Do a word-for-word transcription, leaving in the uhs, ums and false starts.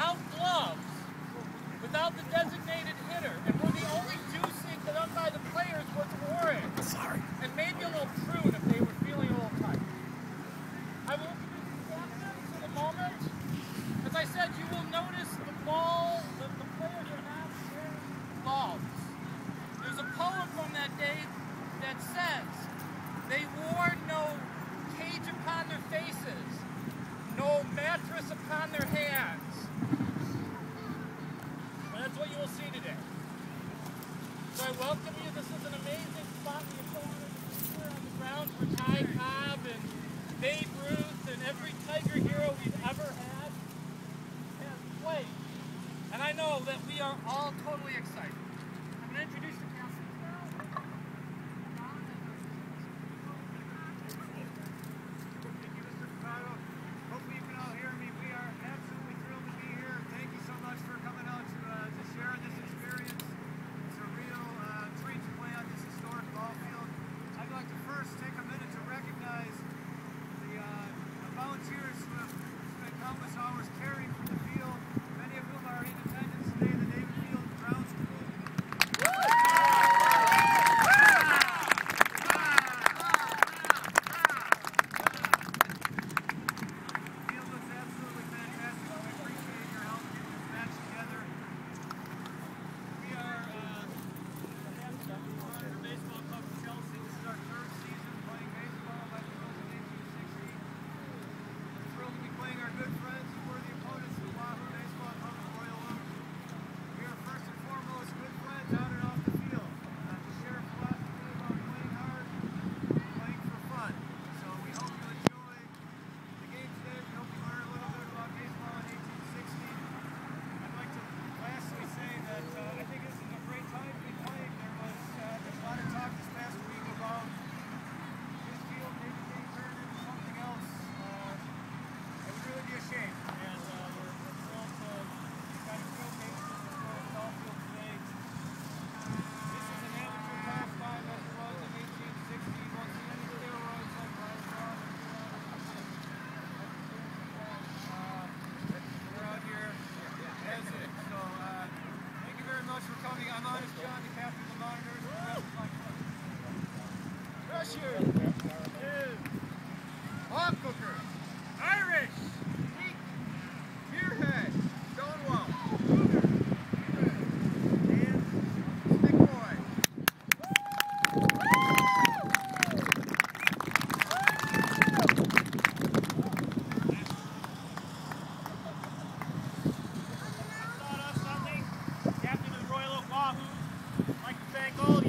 without gloves, without the designated hitter, and where the only juicing done by the players was orange. Sorry. And maybe a little prune if they were feeling a little tight. I will introduce the captains in a moment. As I said, you will notice the ball, the, the players are not wearing gloves. There's a poem from that day that says, they wore no cage upon their faces, no mattress upon their hands. And that's what you will see today. So I welcome you. This is an amazing spot. We are so honored to be here on the grounds where Ty Cobb and Babe Ruth and every Tiger hero we've ever had has played. And I know that we are all totally excited. I'm going to introduce the captains now. Thank you, Mister Picado. Hopefully you can all hear me. We are absolutely thrilled to be here. Thank you so much for coming out to, uh, to share this experience. It's a real uh, treat to play on this historic ball field. I'd like to first take a minute to recognize the, uh, the volunteers who have spent countless hours caring for the field, many of whom are in attendance today, the David Field Grounds Crew. Hawk-Cooker, Irish, Peak, Muirhead, Stonewall, Cougar, and Stick Boy. Thought of something, Captain of the Royal Oak Wahoo. I'd like to thank all